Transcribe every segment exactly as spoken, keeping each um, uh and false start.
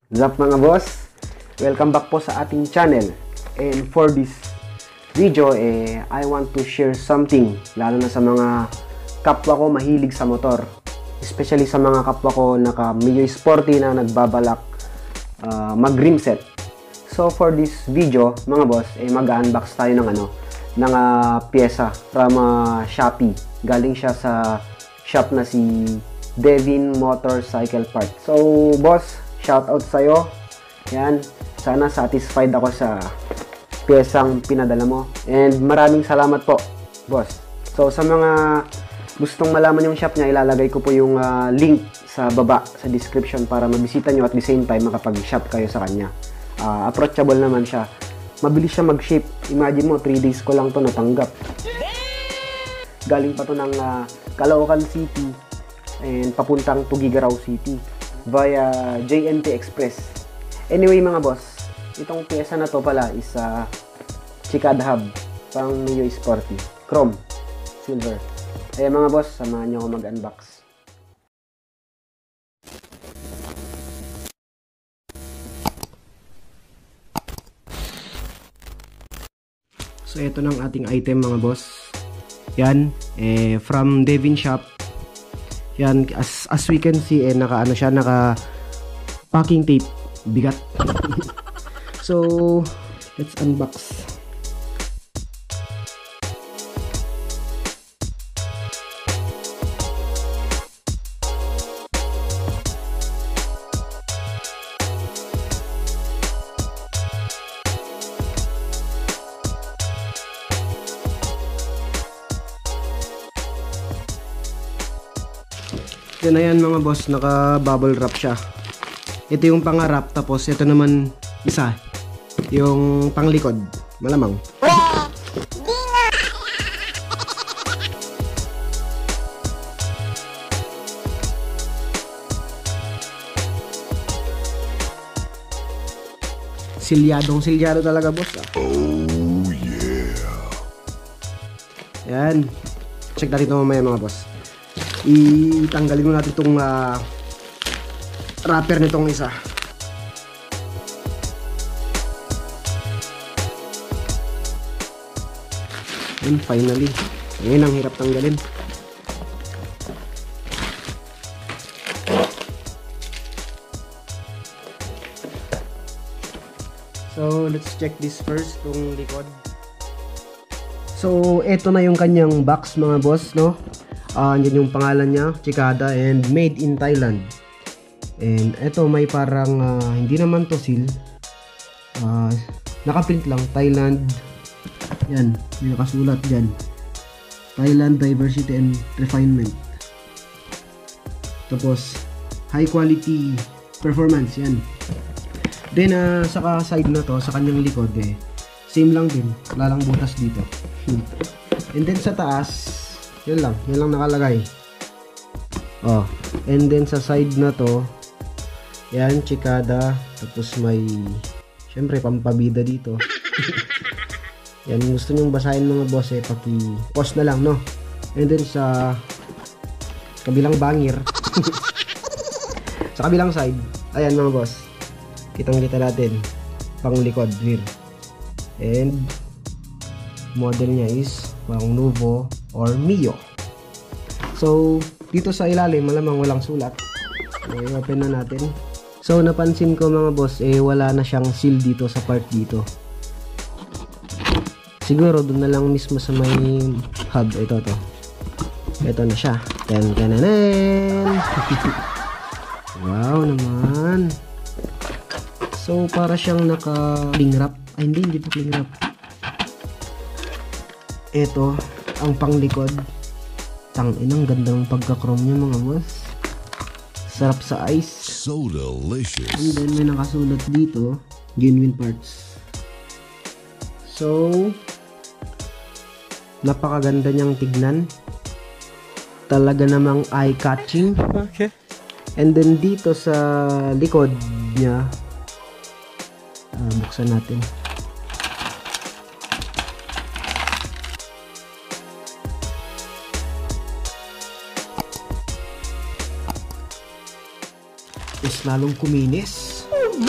What's up mga boss? Welcome back po sa ating channel. And for this video, eh, I want to share something, lalo na sa mga kapwa ko mahilig sa motor. Especially sa mga kapwa ko naka Mio Sporty na nagbabalak uh, mag-rim set. So for this video, mga boss, eh, mag-unbox tayo ng ano, ng uh, pyesa from uh, Shopee. Galing siya sa shop na si Devin Motorcycle Parts. So boss, shout out sa'yo. Yan. Sana satisfied ako sa piyesang pinadala mo. And maraming salamat po, boss. So sa mga gustong malaman yung shop niya, ilalagay ko po yung uh, link sa baba sa description para mabisita nyo at the same time makapag-shop kayo sa kanya. Uh, approachable naman siya. Mabilis siya mag-ship. Imagine mo, three days ko lang to natanggap. Galing pa to ng uh, Caloocan City and papuntang Tuguegarao City via J N T Express. Anyway mga boss, itong pyesa na to pala is uh, Chicad Hub pang Mio Sporty, chrome, silver. Kaya mga boss, samahan nyo ako mag-unbox. So ito ng ating item mga boss. Yan, eh, from Devin Shop. Yan, as, as we can see, eh, naka, ano siya, naka packing tape. Bigat. So, let's unbox. Yan na yan mga boss, naka bubble wrap siya. Ito yung pangarap, tapos ito naman isa, yung panglikod, malamang. Silyadong silyado talaga boss ah. Oh yeah. Yan, check natin ito mamaya mga boss. Itanggalin mo natin itong uh, wrapper nitong isa. And finally, ngayon ang hirap tanggalin. So let's check this first, itong likod. So eto na yung kanyang box mga boss, no? Uh, andyan yung pangalan niya, Chicada, and made in Thailand. And eto may parang uh, hindi naman to seal, uh, nakaprint lang Thailand. Yan, may nakasulat dyan, Thailand Diversity and Refinement. Tapos high quality performance. Yan. Then uh, sa side na to, sa kanyang likod, eh, same lang din, wala lang butas dito. And then sa taas, yun lang, yun lang nakalagay. Oh, and then sa side na to, yan, Chicada. Tapos may, syempre, pampabida dito. Yan, gusto nyong basahin mga boss, eh, paki-pause na lang, no? And then sa kabilang bangir, sa kabilang side, ayan mga boss, kitang kita natin, pang likod, rear. And model niya is pang Nuvo or Mio. So dito sa ilalim malamang walang sulat. Okay, open na natin. So napansin ko mga boss, eh wala na siyang seal dito sa part dito. Siguro doon na lang mismo sa may hub. Ito to. Ito na siya. Ten tananen. Wow naman. So para siyang naka cling wrap. Ay hindi, hindi po cling wrap. Ito ang panglikod. Tang-inang ganda ng pagka-chrome niya mga boss. Sarap sa eyes. So delicious. And then may nakasulat dito, genuine parts. So napakaganda niyang tignan. Talaga namang eye-catching. Okay. And then dito sa likod niya, uh, buksan natin. is lalong kuminis. Oh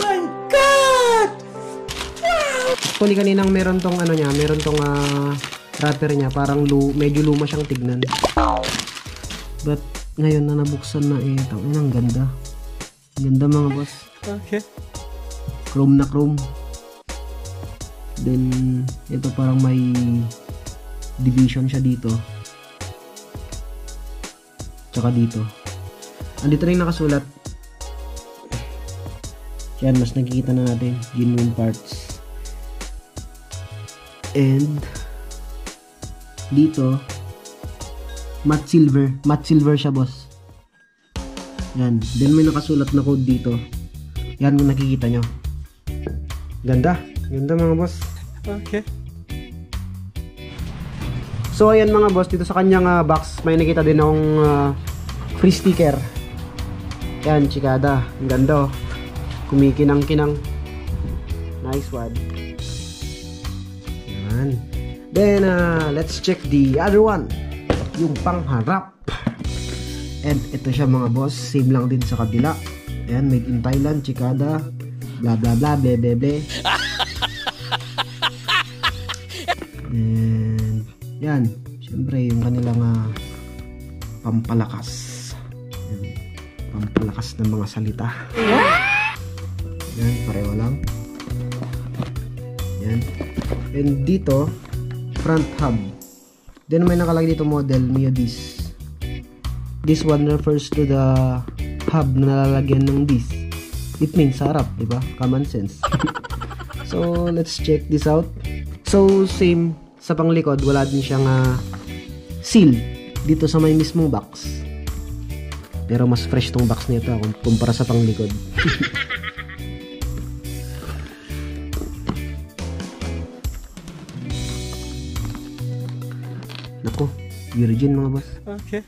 Actually, kaninang meron tong ano niya, meron tong uh, wrapper niya, parang lu medyo luma siyang tignan. But ngayon na nabuksan na eh, tangin, ang ganda. Ang ganda mga boss. Okay. Chrome na chrome. Then ito parang may division siya dito. Tsaka dito. Andito rin nakasulat. Yan, mas nakikita na natin genuine parts. And dito matte silver. Matte silver siya, boss. Yan. Then may nakasulat na code dito. Yan, kung nakikita nyo. Ganda. Ganda mga boss. Okay. So ayan mga boss, dito sa kanyang uh, box may nakita din akong uh, free sticker. Yan, chikada. Ang ganda oh. Kumikinang-kinang. Nice one. Yan. Then uh, let's check the other one. Yung pangharap. And ito siya mga boss, same lang din sa kabila. Ayan, made in Thailand, chikada. Bla bla bla, ble ble ble. And yan, syempre yung kanilang uh, pampalakas. Yan, pampalakas ng mga salita. Yan, pareho lang. Yan. And dito, front hub. Then may nakalagay dito model Mio disc. This one refers to the hub na nalalagyan ng disc. It means harap, diba? Common sense. So, let's check this out. So, same sa panglikod, wala din siyang uh, seal dito sa may mismong box. Pero mas fresh tong box nito kumpara sa panglikod. Nako, virgin mga boss. Okay.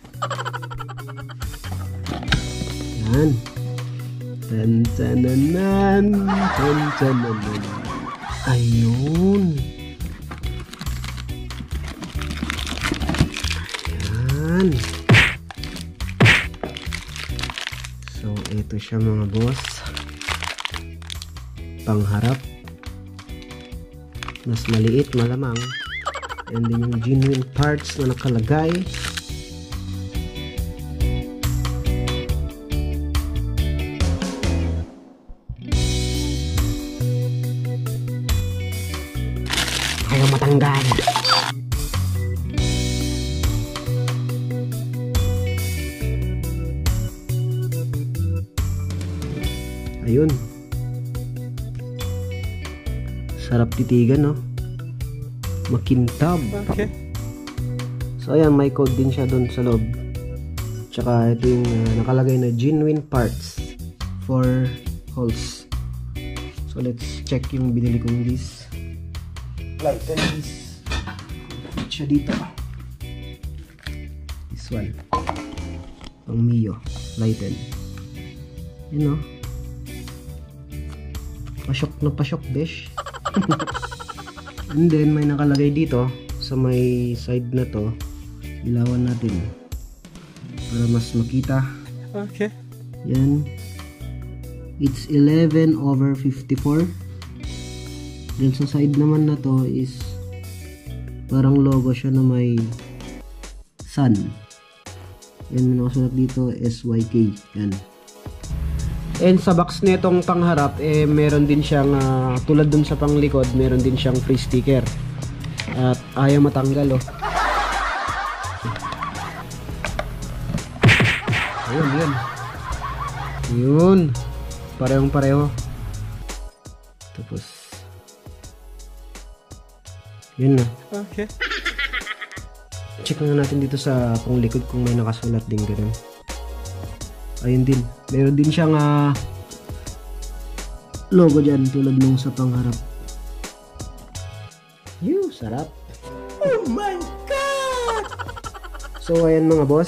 Yan. Tan tananan, tan tananan. Ayun. Yan. So, ito siya mga boss. Pangharap. Mas maliit, malamang. And then yung genuine parts na nakalagay. Kaya matanggal. Ayun. Sarap titigan, no? Makintab. Okay. So ayan, may code din siya doon sa loob. Tsaka ito yung uh, nakalagay na genuine parts for holes. So let's check yung binili kong disc. Like this. Siya dito. This one. Pang Mio. Lighten. Yun o. Pasyok na pasyok, besh. And then may nakalagay dito sa may side na to. Ilawan natin para mas makita. Okay. Yan. It's eleven over fifty-four. Then sa side naman na to is parang logo siya na may sun. Yan, may nakasulat dito S Y K. Yan. And sa box nitong pangharap, eh, meron din siyang, uh, tulad dun sa panglikod, meron din siyang free sticker. At ayaw matanggal, oh. Ayun, yun. Yun. Parehong pareho. Tapos, yun na. Okay. Check nga natin dito sa panglikod kung may nakasulat din ganun. Ayun din. Meron din siyang uh, logo dyan tulad nung sa pangharap. Yoo, sarap. Oh my God! So, ayan mga boss.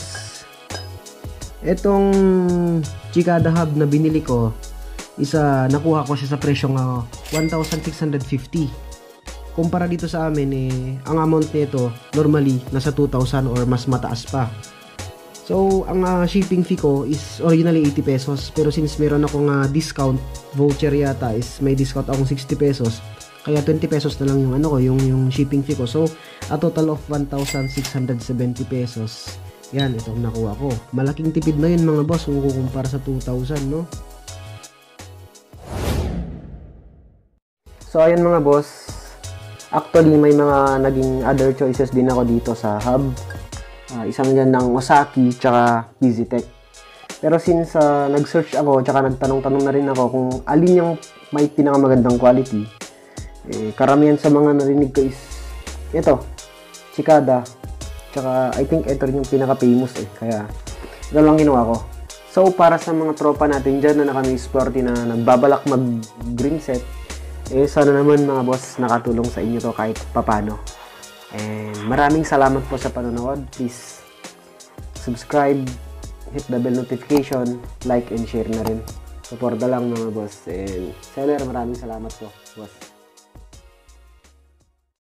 Etong Chikada hub na binili ko, isa nakuha ko siya sa presyong uh, one thousand six hundred fifty. Kumpara dito sa amin, eh, ang amount nito normally nasa two thousand or mas mataas pa. So, ang uh, shipping fee ko is originally eighty pesos. Pero since meron akong uh, discount voucher yata, is may discount akong sixty pesos. Kaya twenty pesos na lang yung ano ko, yung yung shipping fee ko. So, a total of one thousand six hundred seventy pesos. Yan, itong nakuha ko. Malaking tipid na yun mga boss kung kukumpara sa two thousand, no? So, ayan mga boss. Actually, may mga naging other choices din ako dito sa hub. Uh, isang dyan ng Osaki, tsaka Visitech. Pero since uh, nag-search ako, tsaka nagtanong-tanong na rin ako kung alin yung may pinakamagandang quality, eh, karamihan sa mga narinig ko is ito, Cicada. Tsaka I think ito rin yung pinaka-famous eh. Kaya ito lang ginawa ko. So, para sa mga tropa natin dyan na naka-Miss Sporty na nagbabalak mag-green set, eh sana naman mga boss nakatulong sa inyo to kahit papano. And maraming salamat po sa panonood. Please subscribe, hit the bell notification, like and share na rin. Suporta lang mga boss. And seller, maraming salamat po boss.